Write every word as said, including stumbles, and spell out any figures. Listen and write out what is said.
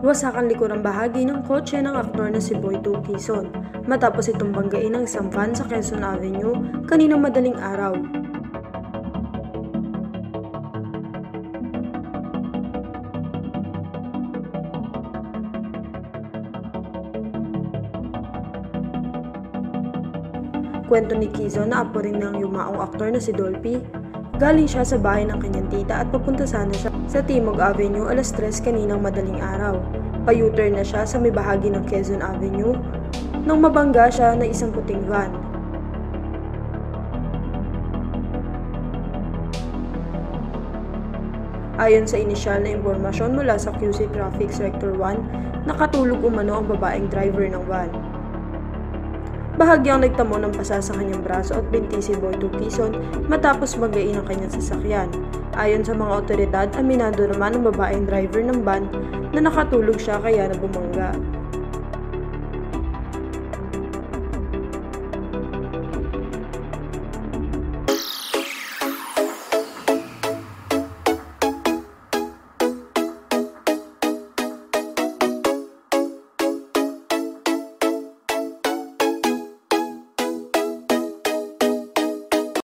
Wasak ang likurang bahagi ng kotse ng aktor na si Boy two Quizon matapos itong banggain ng isang van sa Quezon Avenue kaninang madaling araw. Kwento ni Quizon na apo rin ng yumaong aktor na si Dolphy. Galing siya sa bahay ng kanyang tita at papunta sana siya sa Timog Avenue alas tres kaninang madaling araw. Pa-U-turn na siya sa may bahagi ng Quezon Avenue nang mabangga siya ng isang puting van. Ayon sa inisyal na impormasyon mula sa Q C Traffic Sector one, nakatulog umano ang babaeng driver ng van. Bahagyang nagtamo ng pasa sa kanyang braso at binti si Boy two Quizon matapos banggain ang kanyang sasakyan. Ayon sa mga otoridad, aminado naman ang babaeng driver ng van na nakatulog siya kaya na bumangga.